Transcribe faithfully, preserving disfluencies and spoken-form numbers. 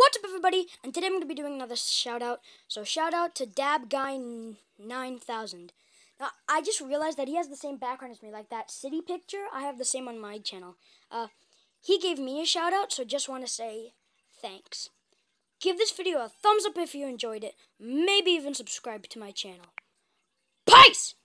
What's up, everybody? And today I'm going to be doing another shout out. So shout out to DABGUY nine thousand. Now, I just realized that he has the same background as me, like that city picture. I have the same on my channel. Uh, he gave me a shout out, so just want to say thanks. Give this video a thumbs up if you enjoyed it. Maybe even subscribe to my channel. Peace!